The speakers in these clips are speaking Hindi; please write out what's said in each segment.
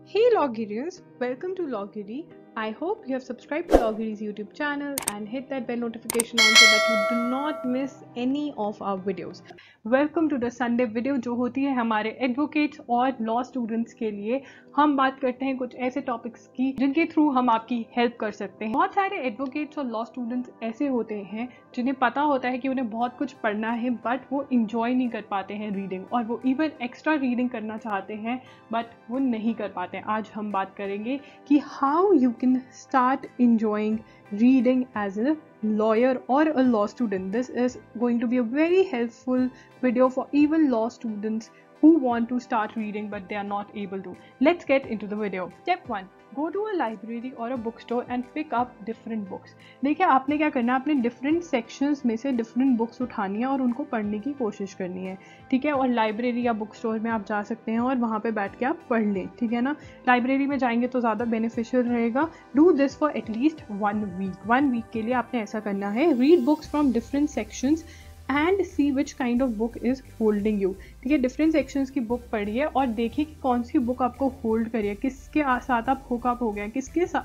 Hey Logirians, welcome to Logiri. I hope you have subscribed to Logiri's YouTube channel and hit that bell notification on so that you do not miss any of our videos. Welcome to the Sunday video जो होती है हमारे एडवोकेट्स और लॉ स्टूडेंट्स के लिए। हम बात करते हैं कुछ ऐसे टॉपिक्स की जिनके थ्रू हम आपकी हेल्प कर सकते हैं। बहुत सारे एडवोकेट्स और लॉ स्टूडेंट्स ऐसे होते हैं जिन्हें पता होता है कि उन्हें बहुत कुछ पढ़ना है बट वो इंजॉय नहीं कर पाते हैं रीडिंग, और वो इवन एक्स्ट्रा रीडिंग करना चाहते हैं बट वो नहीं कर पाते हैं। आज हम बात करेंगे कि how you can start enjoying reading as a lawyer or a law student. This is going to be a very helpful video for even law students who want to start reading but they are not able to. Let's get into the video. Step 1. Go to a library or a bookstore and pick up different books. देखिए आपने क्या करना है, आपने डिफरेंट सेक्शंस में से डिफरेंट बुक्स उठानी है और उनको पढ़ने की कोशिश करनी है, ठीक है। और लाइब्रेरी या बुक स्टोर में आप जा सकते हैं और वहाँ पे बैठ के आप पढ़ लें, ठीक है ना। लाइब्रेरी में जाएंगे तो ज़्यादा बेनिफिशियल रहेगा। Do this for at least 1 week के लिए आपने ऐसा करना है। Read books from different sections and see which kind of book is holding you, ठीक है। डिफरेंट सेक्शंस की बुक पढ़िए और देखिए कि कौन सी बुक आपको होल्ड करिए, किसके साथ आप हुकअप हो गए,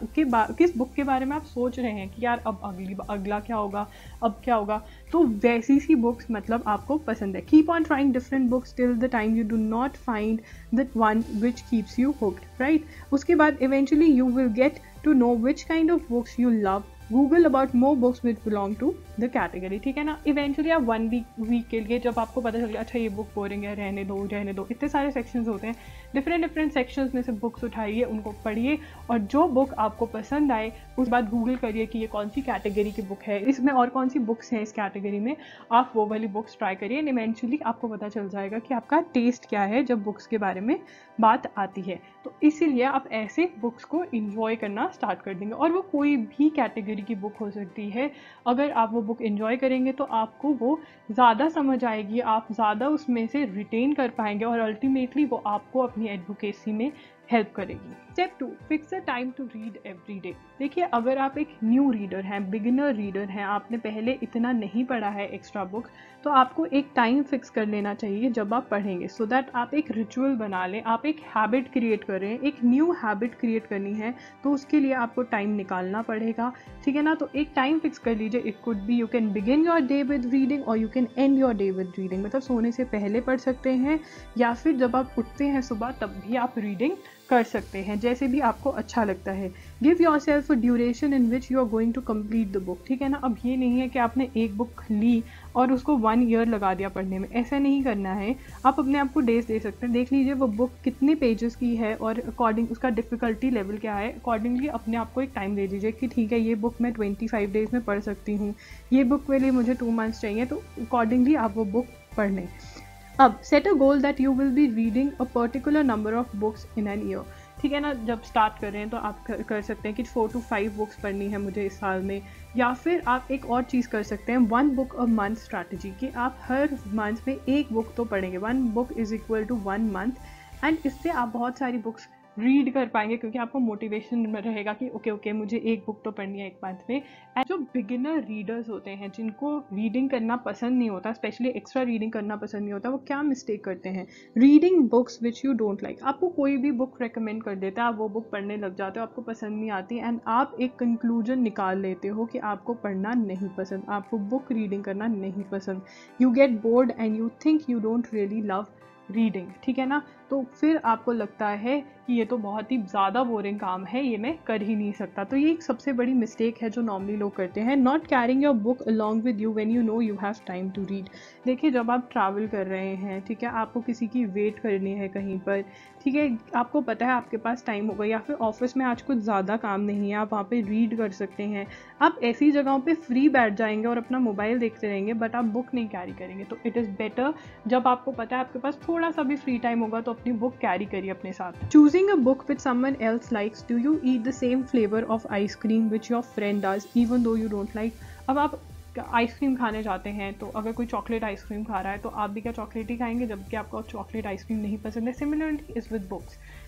किस बुक के बारे में आप सोच रहे हैं कि यार अब अगला क्या होगा, अब क्या होगा। तो वैसी सी बुक्स मतलब आपको पसंद है। Keep on trying different books till the time you do not find that one which keeps you hooked, right. उसके बाद eventually you will get to know which kind of books you love. Google about more books which belong to the category, ठीक है ना। इवेंचुअली आप 1 वीक के लिए जब आपको पता चल गया अच्छा ये बुक बोरिंग है, रहने दो, इतने सारे सेक्शंस होते हैं, डिफरेंट सेक्शंस में से बुक्स उठाइए, उनको पढ़िए और जो बुक आपको पसंद आए उस बाद गूगल करिए कि ये कौन सी कैटेगरी की बुक है, इसमें और कौन सी बुक्स हैं इस कैटेगरी में। आप वो वाली बुक्स ट्राई करिए एंड इवेंचुअली आपको पता चल जाएगा कि आपका टेस्ट क्या है जब बुक्स के बारे में बात आती है। तो इसीलिए आप ऐसे बुक्स को इंजॉय करना स्टार्ट कर देंगे, और वो कोई भी कैटेगरी की बुक हो सकती है। अगर आप वो बुक एंजॉय करेंगे तो आपको वो ज़्यादा समझ आएगी, आप ज़्यादा उसमें से रिटेन कर पाएंगे और अल्टीमेटली वो आपको अपनी एडवोकेसी में हेल्प करेगी। Step 2. Fix a time to read every day. देखिए अगर आप एक न्यू रीडर हैं, बिगिनर रीडर हैं, आपने पहले इतना नहीं पढ़ा है एक्स्ट्रा बुक्स, तो आपको एक टाइम फिक्स कर लेना चाहिए जब आप पढ़ेंगे, सो दैट आप एक रिचुअल बना लें, आप एक हैबिट क्रिएट करें। एक न्यू हैबिट क्रिएट करनी है तो उसके लिए आपको टाइम निकालना पड़ेगा, ठीक है ना। तो एक टाइम फिक्स कर लीजिए। It could be you can begin your day with reading और you can end your day with reading, मतलब सोने से पहले पढ़ सकते हैं या फिर जब आप उठते हैं सुबह तब भी आप रीडिंग कर सकते हैं, जैसे भी आपको अच्छा लगता है। Give yourself a duration in which you are going to complete the book, ठीक है ना। अब ये नहीं है कि आपने एक बुक ली और उसको 1 ईयर लगा दिया पढ़ने में, ऐसा नहीं करना है। आप अपने आप को डेज दे सकते हैं, देख लीजिए वो बुक कितने पेजेस की है और अकॉर्डिंग उसका डिफ़िकल्टी लेवल क्या है, अकॉर्डिंगली अपने आप को एक टाइम दे दीजिए कि ठीक है ये बुक मैं 25 डेज़ में पढ़ सकती हूँ, ये बुक के लिए मुझे 2 मंथ्स चाहिए, तो अकॉर्डिंगली आप वो बुक पढ़ लें। अब set a goal that you will be reading a particular number of books in an year, ठीक है ना। जब स्टार्ट कर रहे हैं तो आप कर सकते हैं कि 4 to 5 बुक्स पढ़नी है मुझे इस साल में, या फिर आप एक और चीज़ कर सकते हैं 1 बुक अ मंथ स्ट्रैटेजी, कि आप हर मंथ में एक बुक तो पढ़ेंगे। 1 book is equal to 1 month, and इससे आप बहुत सारी बुक्स रीड कर पाएंगे क्योंकि आपको मोटिवेशन रहेगा कि ओके मुझे एक बुक तो पढ़नी है एक मंथ में। एंड जो बिगिनर रीडर्स होते हैं जिनको रीडिंग करना पसंद नहीं होता, स्पेशली एक्स्ट्रा रीडिंग करना पसंद नहीं होता, वो क्या मिस्टेक करते हैं, reading books which you don't like. आपको कोई भी बुक रेकमेंड कर देता है, आप वो बुक पढ़ने लग जाते हो, आपको पसंद नहीं आती एंड आप एक कंक्लूजन निकाल लेते हो कि आपको पढ़ना नहीं पसंद, आपको बुक रीडिंग करना नहीं पसंद। You get bored and you think you don't really love reading, ठीक है ना। तो फिर आपको लगता है कि ये तो बहुत ही ज़्यादा बोरिंग काम है, ये मैं कर ही नहीं सकता। तो ये एक सबसे बड़ी मिस्टेक है जो नॉर्मली लोग करते हैं। Not carrying your book along with you when you know you have time to read. देखिए जब आप ट्रैवल कर रहे हैं, ठीक है, आपको किसी की वेट करनी है कहीं पर, ठीक है, आपको पता है आपके पास टाइम होगा, या फिर ऑफिस में आज कुछ ज़्यादा काम नहीं है, आप वहाँ पे रीड कर सकते हैं। आप ऐसी जगहों पे फ्री बैठ जाएंगे और अपना मोबाइल देखते रहेंगे बट आप बुक नहीं कैरी करेंगे। तो इट इज़ बेटर जब आपको पता है आपके पास थोड़ा सा भी फ्री टाइम होगा तो अपनी बुक कैरी करिए अपने साथ। Choosing a book which someone else likes, do you eat the same flavour of ice cream which your friend does even though you don't like. अब आप आइसक्रीम खाने जाते हैं तो अगर कोई चॉकलेट आइसक्रीम खा रहा है तो आप भी क्या चॉकलेट ही खाएंगे जबकि आपको चॉकलेट आइसक्रीम नहीं पसंद है। सिमिलरली इज विद बुक्स,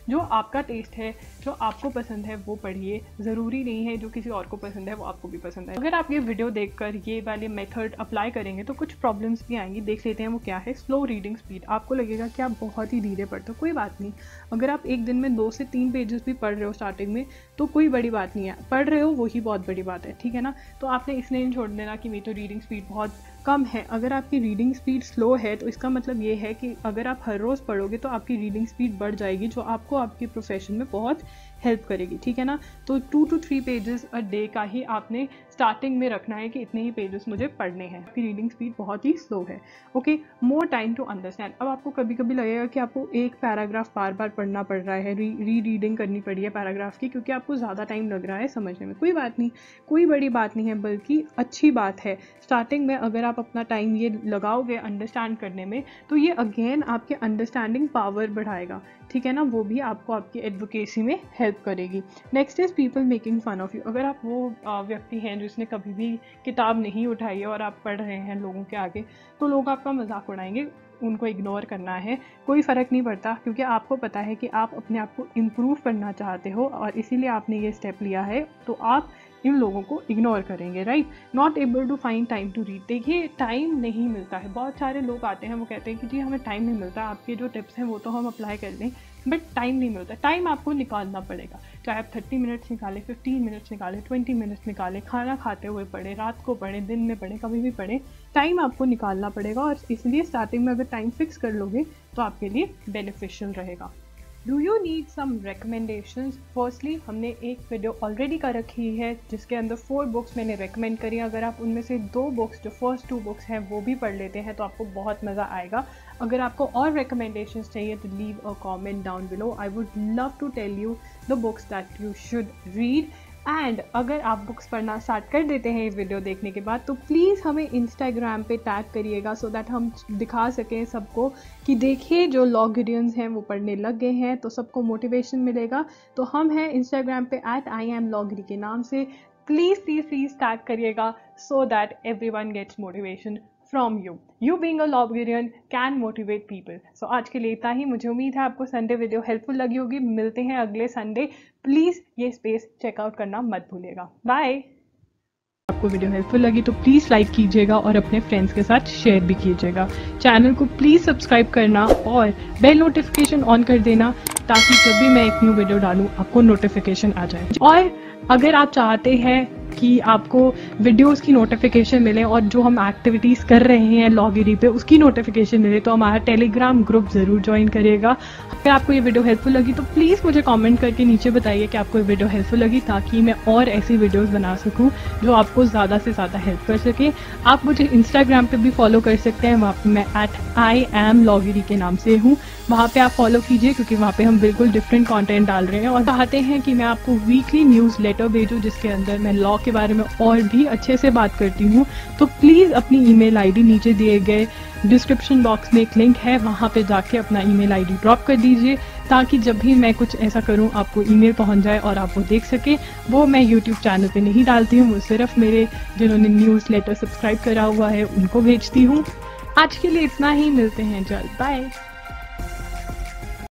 जो आपका टेस्ट है, जो आपको पसंद है वो पढ़िए। ज़रूरी नहीं है जो किसी और को पसंद है वो आपको भी पसंद है। अगर आप ये वीडियो देखकर ये वाले मेथड अप्लाई करेंगे तो कुछ प्रॉब्लम्स भी आएंगी। देख लेते हैं वो क्या है। Slow reading speed. आपको लगेगा कि आप बहुत ही धीरे पढ़ते हो, कोई बात नहीं। अगर आप एक दिन में 2 से 3 पेजेस भी पढ़ रहे हो स्टार्टिंग में तो कोई बड़ी बात नहीं है, पढ़ रहे हो वही बहुत बड़ी बात है, ठीक है ना। तो आपने इसलिए नहीं छोड़ देना कि मेरी तो रीडिंग स्पीड बहुत कम है। अगर आपकी रीडिंग स्पीड स्लो है तो इसका मतलब ये है कि अगर आप हर रोज़ पढ़ोगे तो आपकी रीडिंग स्पीड बढ़ जाएगी, जो आपको आपके प्रोफेशन में बहुत हेल्प करेगी, ठीक है ना। तो 2 to 3 पेजेस अ डे का ही आपने स्टार्टिंग में रखना है कि इतने ही पेजेस मुझे पढ़ने हैं। आपकी रीडिंग स्पीड बहुत ही स्लो है। Okay, more time to understand. अब आपको कभी कभी लगेगा कि आपको एक पैराग्राफ बार बार पढ़ना पड़ रहा है, री रीडिंग करनी पड़ी है पैराग्राफ की, क्योंकि आपको ज़्यादा टाइम लग रहा है समझने में। कोई बात नहीं, कोई बड़ी बात नहीं है, बल्कि अच्छी बात है। स्टार्टिंग में अगर आप अपना टाइम ये लगाओगे अंडरस्टैंड करने में तो ये अगेन आपके अंडरस्टैंडिंग पावर बढ़ाएगा, ठीक है ना। वो भी आपको आपकी एडवोकेसी में हेल्प करेगी। Next is people making fun of you. अगर आप वो व्यक्ति हैं जिसने कभी भी किताब नहीं उठाई है और आप पढ़ रहे हैं लोगों के आगे, तो लोग आपका मजाक उड़ाएंगे, उनको इग्नोर करना है, कोई फ़र्क नहीं पड़ता, क्योंकि आपको पता है कि आप अपने आप को इम्प्रूव करना चाहते हो और इसीलिए आपने ये स्टेप लिया है। तो आप इन लोगों को इग्नोर करेंगे, right. Not able to find time to read. देखिए, टाइम नहीं मिलता है। बहुत सारे लोग आते हैं वो कहते हैं कि जी हमें टाइम नहीं मिलता, आपके जो टिप्स हैं वो तो हम अप्लाई कर लें, बट टाइम नहीं मिलता। टाइम आपको निकालना पड़ेगा, चाहे आप 30 मिनट्स निकालें, 15 मिनट्स निकालें, 20 मिनट्स निकालें, खाना खाते हुए पढ़ें, रात को पढ़ें, दिन में पढ़ें, कभी भी पढ़ें, टाइम आपको निकालना पड़ेगा। और इसलिए स्टार्टिंग में अगर टाइम फिक्स कर लोगे तो आपके लिए बेनिफिशियल रहेगा। Do you need some recommendations? Firstly हमने एक वीडियो ऑलरेडी कर रखी है जिसके अंदर 4 बुक्स मैंने रेकमेंड करी। अगर आप उनमें से 2 बुक्स, जो फर्स्ट 2 बुक्स हैं, वो भी पढ़ लेते हैं तो आपको बहुत मज़ा आएगा। अगर आपको और रिकमेंडेशंस चाहिए तो leave a comment down below. I would love to tell you the books that you should read. And अगर आप बुक्स पढ़ना स्टार्ट कर देते हैं इस वीडियो देखने के बाद तो प्लीज़ हमें इंस्टाग्राम पे टैग करिएगा, सो दैट हम दिखा सकें सबको कि देखिए जो लॉगरियंस हैं वो पढ़ने लग गए हैं, तो सबको मोटिवेशन मिलेगा। तो हम हैं इंस्टाग्राम पे @IamLogri के नाम से। प्लीज़ प्लीज़ प्लीज़ टैग करिएगा so that everyone gets motivation from you. You being a Logarian can motivate people. So आज के लिए इतना ही। मुझे उम्मीद है आपको संडे वीडियो हेल्पफुल लगी होगी। मिलते हैं अगले संडे। प्लीज़ ये स्पेस चेकआउट करना मत भूलिएगा। बाय। आपको वीडियो हेल्पफुल लगी तो प्लीज़ लाइक कीजिएगा और अपने फ्रेंड्स के साथ शेयर भी कीजिएगा। चैनल को प्लीज़ सब्सक्राइब करना और बेल नोटिफिकेशन ऑन कर देना, ताकि जब भी मैं एक न्यू वीडियो डालूँ आपको नोटिफिकेशन आ जाए। और अगर आप चाहते हैं कि आपको वीडियोस की नोटिफिकेशन मिले और जो हम एक्टिविटीज़ कर रहे हैं लॉगरी पे उसकी नोटिफिकेशन मिले, तो हमारा टेलीग्राम ग्रुप ज़रूर ज्वाइन करिएगा। अगर आपको ये वीडियो हेल्पफुल लगी तो प्लीज़ मुझे कमेंट करके नीचे बताइए कि आपको ये वीडियो हेल्पफुल लगी, ताकि मैं और ऐसी वीडियोस बना सकूं जो आपको ज़्यादा से ज़्यादा हेल्प कर सके। आप मुझे इंस्टाग्राम पे भी फॉलो कर सकते हैं, वहाँ पर मैं @IamLogri के नाम से हूँ। वहाँ पे आप फॉलो कीजिए, क्योंकि वहाँ पे हम बिल्कुल डिफरेंट कंटेंट डाल रहे हैं और चाहते हैं कि मैं आपको वीकली न्यूज़ लेटर भेजूँ जिसके अंदर मैं लॉ के बारे में और भी अच्छे से बात करती हूँ। तो प्लीज़ अपनी ईमेल आईडी नीचे दिए गए डिस्क्रिप्शन बॉक्स में एक लिंक है, वहाँ पे जाके अपना ईमेल आईडी ड्रॉप कर दीजिए, ताकि जब भी मैं कुछ ऐसा करूँ आपको ईमेल पहुँच जाए और आप वो देख सकें। वो मैं यूट्यूब चैनल पे नहीं डालती हूँ, वो सिर्फ मेरे जिन्होंने न्यूज़ लेटर सब्सक्राइब करा हुआ है उनको भेजती हूँ। आज के लिए इतना ही, मिलते हैं जल्द। बाय।